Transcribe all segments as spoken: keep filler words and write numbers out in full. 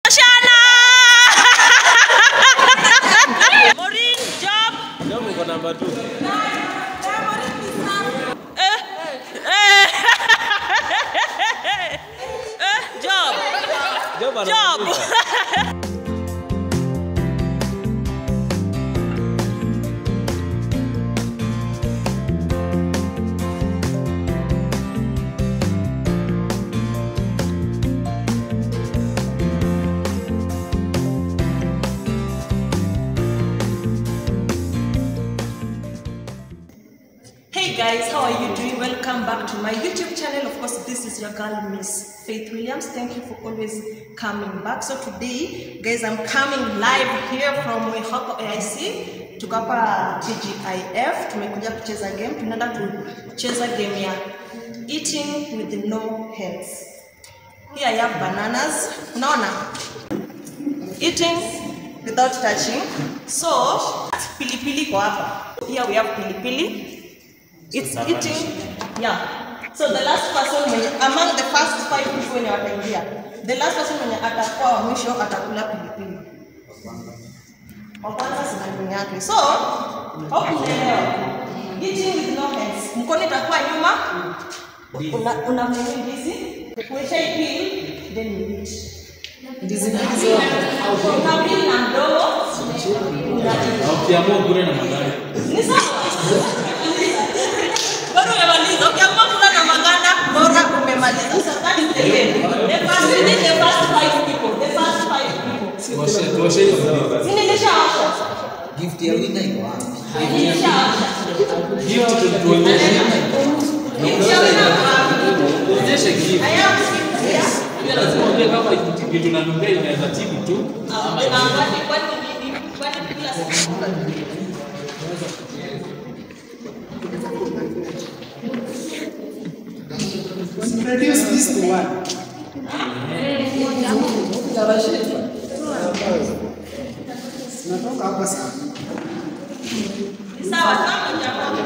Roshana. Maureen, job. Job uko number two. Eh. Eh. Eh, job. Job. Job. Hey guys, how are you doing? Welcome back to my YouTube channel. Of course, this is your girl, Miss Faith Williams. Thank you for always coming back. So today, guys, I'm coming live here from Wehoko A I C. Tuko hapa T G I F. Tumekuja kucheza game. Tunaenda kucheza game ya eating with no hands. Here I have bananas. Unaona? Eating without touching. So, pilipili kwa hapa. Here we have pilipili. It's eating, yeah. So the last person, among the first five people wenye wataingia, the last person mwenye atakuwa wa mwisho atakula pilipili. Wa kwanza sina yake. So, hakuelewa. Eating with no hands. Mkono itakuwa nyuma. Una una ndizi. Kuwesha ipili, then you eat. Ndizi ndizi. Unapili na mdomo. Ukiamua kule na maganda. Ni sawa. Bora umemaliza. Ukiamua kula na maganda, bora umemaliza. So that is the game. The first, the first five people. The first five people. Tuoshe, tuoshe hiyo. Sinishaosha. Gift ya winner iko wapi? Sinishaosha. Gift tutuonyeshe. Gift ya winner wapi? Tuonyeshe gift. Aya, yes. Pia lazima ujue kama kitu tunanumbea inaweza tibu tu. Ama kwani kwani kwani kila siku. Introduce this to one. Natoka hapa sana. Sawa kama jamaa.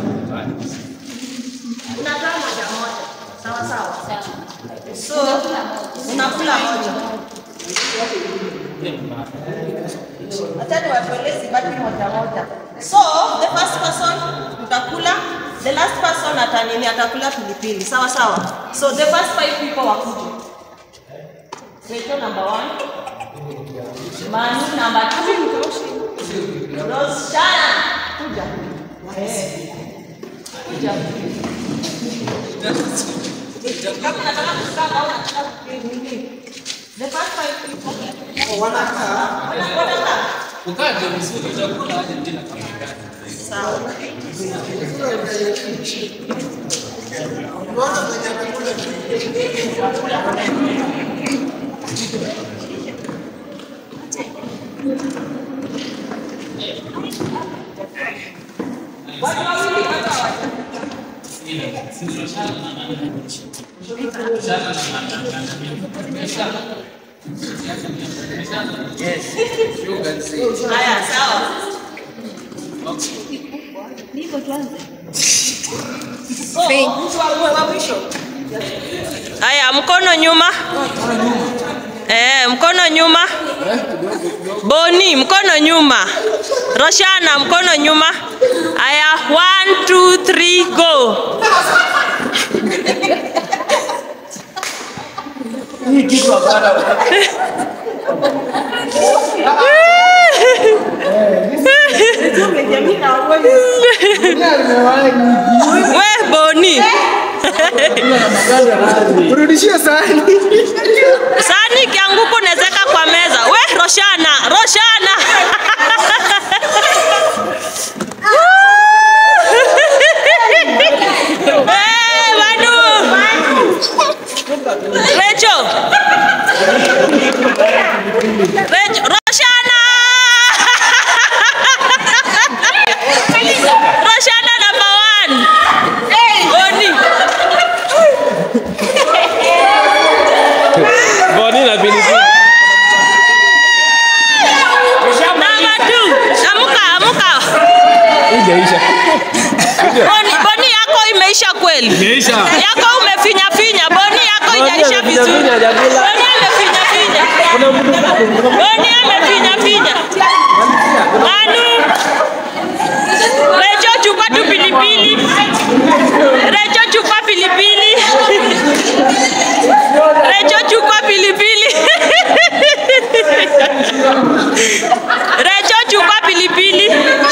Unatoa moja moja. Sawa sawa. So, unakula moja. Atani wapelezi baki moja moja. So, the first person utakula, the last person atanini atakula pilipili. Sawa sawa. So, the first five people wakuje. Rachel number one. Manu number two. Roshana. Kuja. Eh. Kuja. Kama nataka kukaa au nataka kukaa. The first five people. Wanakaa. Wanakaa. Ukae ndio vizuri utakula Argentina kama ngani. Sawa. Unaona mwenye amekula Watu wawili hata wacha. Yes. You can see. Haya, sawa. Niko tuanze. So, mtu wa wa mwisho. Haya, mkono nyuma. Eh, mkono nyuma. Boni, mkono nyuma. Roshana, mkono nyuma. Haya, one, two, three, go. hii kitu hapana. We Boni. Kurudishia sahani. Sahani kianguko nezeka kwa meza. We Roshana, Roshana. Eh, Manu. Rachel. Rachel, Roshana. Roshana number one. Boni. Boni na pilipili. Number two. Amuka, amuka. Ijaisha. Boni, Boni yako imeisha kweli? Imeisha. Yako umefinya finya. Boni yako ijaisha vizuri. Boni amefinya finya. amefinya. Nani amefinya finya? Manu. Rejo chupa tu pilipili. Rejo chupa pilipili. Rejo chupa pilipili. Rejo chupa pilipili.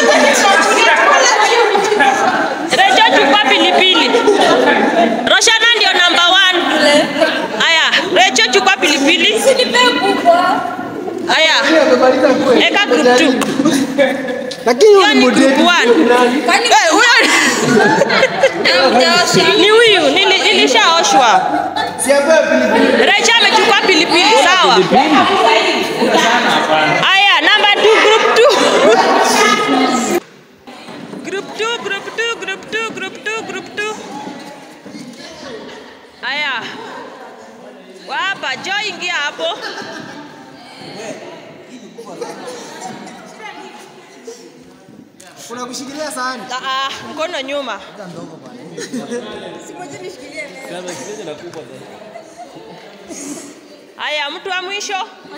Rejo chupa pilipili. Roshana ndio number one. Aya, Rejo chupa pilipili. Aya. Eka group two. Lakini huyo ni group one. Eh, huyo ni huyu, nilishaoshwa. Rejo amechukua pilipili, sawa? Aya, number two, group two. Group two, group two, group two, group two, group two. Aya. Wapa, Joy ingia hapo. Kuna kushikilia sahani. Ah ah, mkono nyuma. Aya, mtu wa mwisho.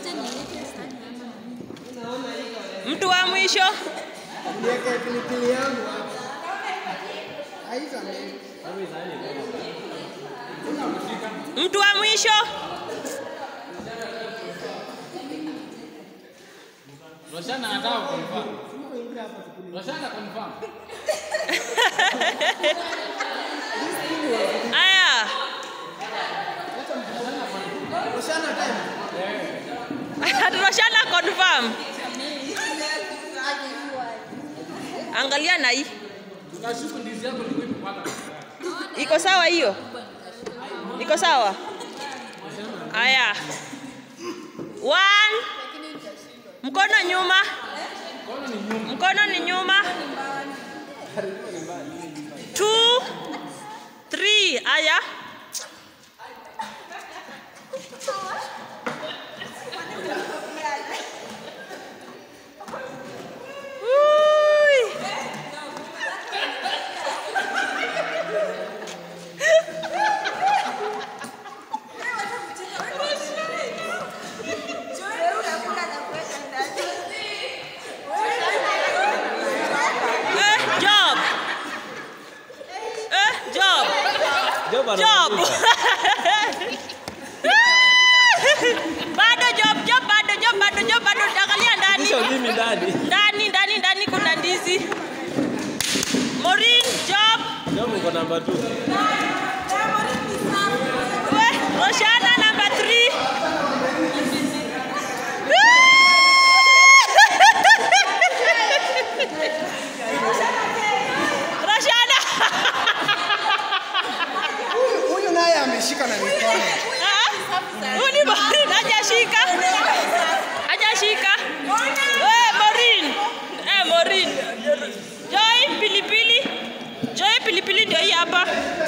Mtu wa mwisho. Niweke pilipili yangu hapa. Aiza. Mtu wa mwisho. Roshana anataka confirm. Roshana confirm. Aya. Roshana time. Roshana confirm. Angalia na hii. Tunashuku ndizi yako ni vipi kwanza? Iko sawa hiyo? Iko sawa? Aya. One. Mkono nyuma. Mkono ni nyuma. Two. Three. Aya. Job. Bado job, job, bado job, bado job, bado angalia ndani. Kisha mimi ndani. Ndani, ndani, ndani kuna ndizi. Maureen, job. Job uko namba two. We, Roshana number three. Roshana. Huyu naye ameshika na mikono. Uni Maureen hajashika. Hajashika. Eh, Maureen. Eh, Maureen. Joy pilipili. Joy pilipili ndio hii hapa.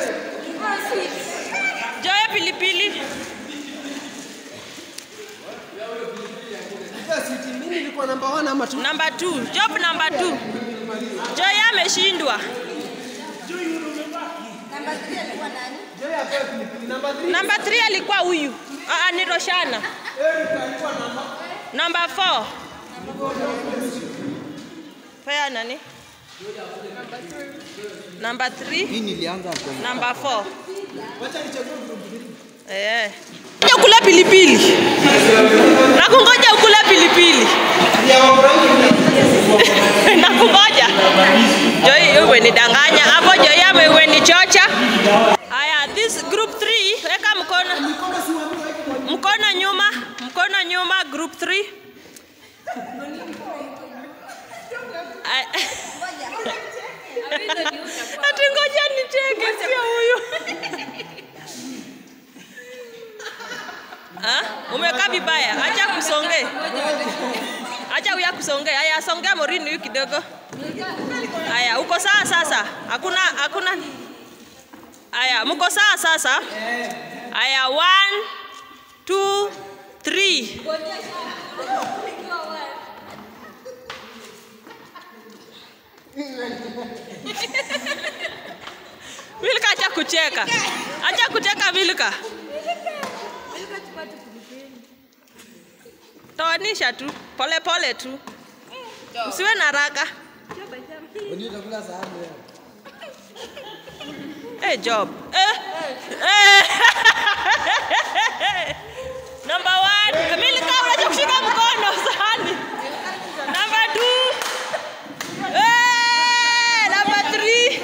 Joy pilipili. Mimi nilikuwa number one ama two? Number two. Job number two. Joy ameshindwa. Number three alikuwa nani? Joy apewe pilipili. Number three. Number three alikuwa huyu. Ah, ni Roshana. Eric alikuwa number. Number four. Pea nani? Number three. Mimi nilianza hapo. Number four. Wacha nichague group three. Eh. Ngoja ukula pilipili. Nakungoja ukula pilipili. Nakungoja. Joy wewe ni danganya. Hapo Joy ame wewe ni chocha. Aya, this group three, weka mkono. Mkono nyuma, mkono nyuma group three. Ati ngoja nicheke sio huyu. Ah, umekaa vibaya. Acha kusonge. Acha huyu kusonge. Haya songea Maureen huyu kidogo. Haya, uko sawa sasa? Hakuna hakuna. Haya, mko sawa sasa? Haya, one, two, three. Milka acha kucheka. Acha kucheka Milka. Toanisha tu, pole pole tu. Usiwe na haraka. Ndio utakula sahani wewe. Hey job. Eh. Eh. Number one. Mimi kama unachokushika mkono sahani. Number two. Eh, number three.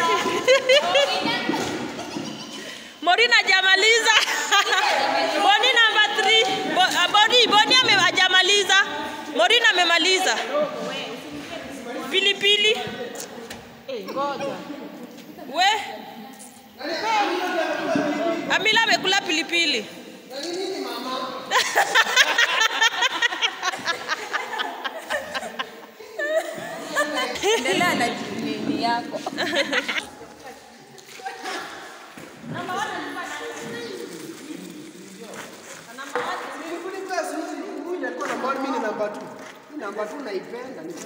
Morina hajamaliza. Boni number three. Bo, uh, Boni, Boni amejamaliza. Morina amemaliza. Pilipili. Eh, ngoja. We. Amila amekula pilipili. Endelea na nini yako. Namba two. Namba two naipenda ni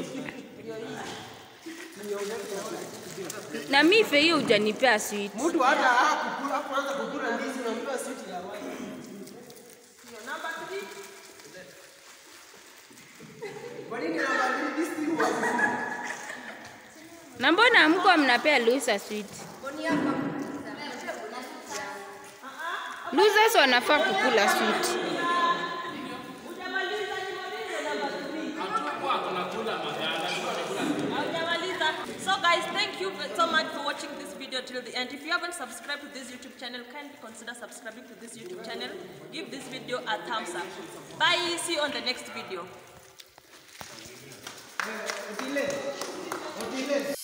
Na mimi fe hiyo hujanipea sweet. mtu hata hakukula kwanza kukula ndizi unampa sweet ya white. Hiyo namba three. Kwa nini namba three this thing was? Na mbona mko mnapea Luisa sweet? Losers wanafaa kukula sweet. So guys, thank you so much for watching this video till the end. If you haven't subscribed to this YouTube channel, kindly consider subscribing to this YouTube channel. Give this video a thumbs up. Bye, see you on the next video.